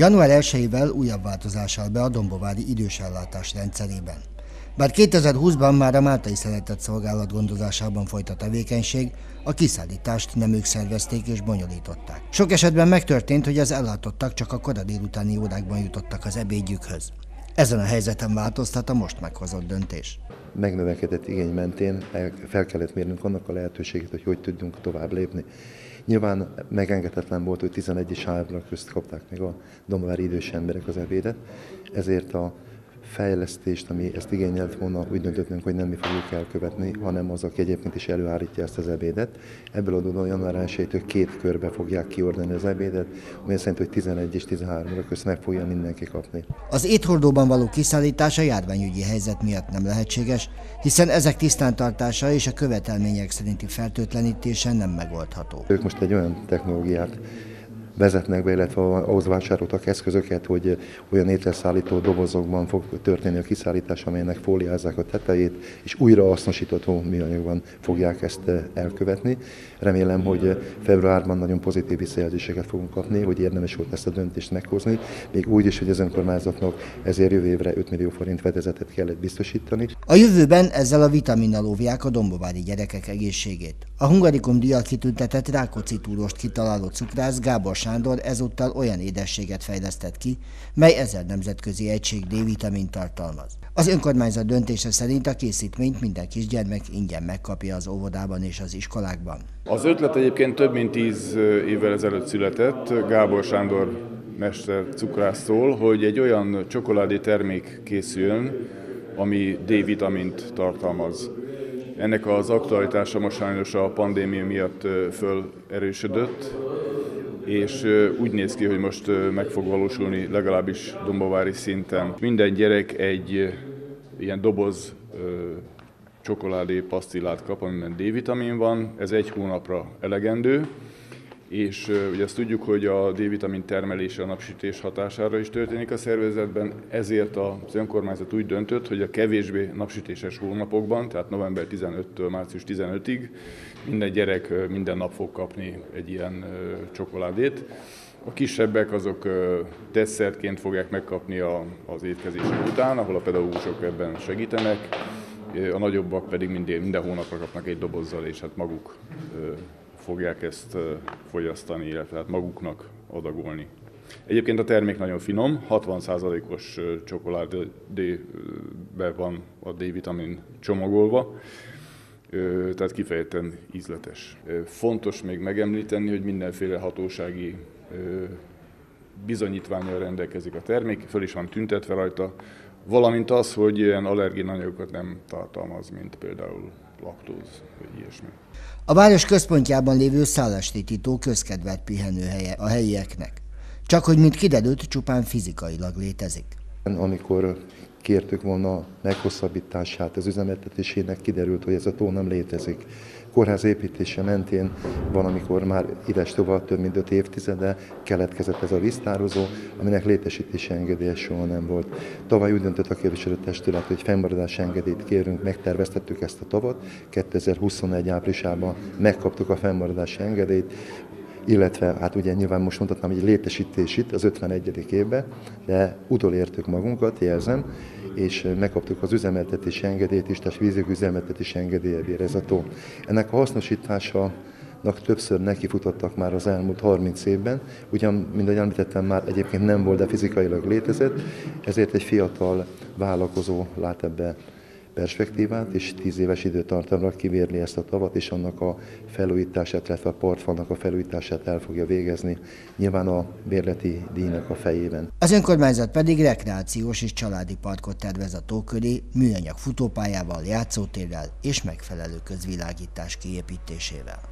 Január 1-ével újabb változás áll be a dombovári idősellátás rendszerében. Bár 2020-ban már a Máltai Szeretett Szolgálat gondozásában folyt a tevékenység, a kiszállítást nem ők szervezték és bonyolították. Sok esetben megtörtént, hogy az ellátottak csak a kora délutáni órákban jutottak az ebédjükhöz. Ezen a helyzeten változtat a most meghozott döntés. Megnövekedett igény mentén fel kellett mérnünk annak a lehetőségét, hogy tudjunk tovább lépni. Nyilván megengedhetetlen volt, hogy 11 és 3 közt kapták meg a dombovári idős emberek az ebédet, ezért a fejlesztést, ami ezt igényelt volna, úgy döntöttünk, hogy nem mi fogjuk elkövetni, hanem az, aki egyébként is előállítja ezt az ebédet. Ebből adódóan január 1-től 2 körbe fogják kiordani az ebédet, ami szerint, hogy 11 és 13 közt meg fogja mindenki kapni. Az éthordóban való kiszállítás a járványügyi helyzet miatt nem lehetséges, hiszen ezek tisztántartása és a követelmények szerinti fertőtlenítése nem megoldható. Ők most egy olyan technológiát vezetnek be, illetve ahhoz vásároltak eszközöket, hogy olyan ételszállító dobozokban fog történni a kiszállítás, amelynek fóliázzák a tetejét, és újrahasznosítható műanyagban fogják ezt elkövetni. Remélem, hogy februárban nagyon pozitív visszajelzéseket fogunk kapni, hogy érdemes volt ezt a döntést meghozni, még úgy is, hogy az önkormányzatnak ezért jövő évre 5 millió forint fedezetet kellett biztosítani. A jövőben ezzel a vitaminnal óvják a dombovári gyerekek egészségét. A Hungarikum díjjal kitüntetett Rákóczi túrost kitaláló cukrász Gábor Sándor ezúttal olyan édességet fejlesztett ki, mely 1000 nemzetközi egység D-vitamint tartalmaz. Az önkormányzat döntése szerint a készítményt minden kisgyermek ingyen megkapja az óvodában és az iskolákban. Az ötlet egyébként több mint 10 évvel ezelőtt született, Gábor Sándor mester cukrásztól, hogy egy olyan csokoládé termék készüljön, ami D-vitamint tartalmaz. Ennek az aktualitása most sajnos a pandémia miatt fölerősödött, és úgy néz ki, hogy most meg fog valósulni legalábbis dombovári szinten. Minden gyerek egy ilyen doboz csokoládé pasztillát kap, amiben D-vitamin van, ez 1 hónapra elegendő, és ugye ezt tudjuk, hogy a D-vitamin termelése a napsütés hatására is történik a szervezetben, ezért az önkormányzat úgy döntött, hogy a kevésbé napsütéses hónapokban, tehát november 15-től március 15-ig minden gyerek minden nap fog kapni egy ilyen csokoládét. A kisebbek azok desszertként fogják megkapni az étkezés után, ahol a pedagógusok ebben segítenek, a nagyobbak pedig minden hónapra kapnak egy dobozzal, és hát maguk fogják ezt fogyasztani, illetve hát maguknak adagolni. Egyébként a termék nagyon finom, 60%-os csokoládébe van a D-vitamin csomagolva, tehát kifejezetten ízletes. Fontos még megemlíteni, hogy mindenféle hatósági bizonyítvánnyal rendelkezik a termék, föl is van tüntetve rajta, valamint az, hogy ilyen allergénanyagokat nem tartalmaz, mint például laktóz, vagy ilyesmi. A város központjában lévő szállástétító közkedvelt pihenőhelye a helyieknek. Csak hogy mint kiderült, csupán fizikailag létezik. Amikor kértük volna meghosszabbítását az üzemeltetésének, kiderült, hogy ez a tó nem létezik. Kórház építése mentén van, amikor már éves tovább több mint 5 évtizede keletkezett ez a víztározó, aminek létesítési engedélye soha nem volt. Tavaly úgy döntött a képviselőtestület, hogy fennmaradási engedélyt kérünk, megterveztettük ezt a tavat, 2021 áprilisában megkaptuk a fennmaradási engedélyt, illetve hát ugye nyilván most mondhatnám, hogy létesítését az 51. évben, de utolértük magunkat, jelzem, és megkaptuk az üzemeltetési engedélyt is, tehát vízügyi üzemeltetési engedélye bír ez a tó. Ennek a hasznosításának többször nekifutottak már az elmúlt 30 évben, ugyan, mint ahogy említettem, már egyébként nem volt, de fizikailag létezett, ezért egy fiatal vállalkozó lát ebbe perspektívát, és 10 éves időtartamra kivérli ezt a tavat, és annak a felújítását, illetve a partfalnak a felújítását el fogja végezni, nyilván a bérleti díjnak a fejében. Az önkormányzat pedig rekreációs és családi parkot tervez a tó köré, műanyag futópályával, játszótérrel és megfelelő közvilágítás kiépítésével.